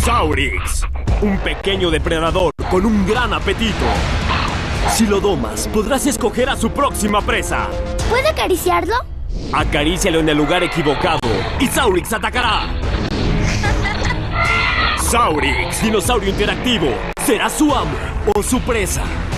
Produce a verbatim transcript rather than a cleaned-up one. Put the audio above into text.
Saurix, un pequeño depredador con un gran apetito. Si lo domas, podrás escoger a su próxima presa. ¿Puedo acariciarlo? Acarícialo en el lugar equivocado y Saurix atacará. Saurix, dinosaurio interactivo, será su amo o su presa.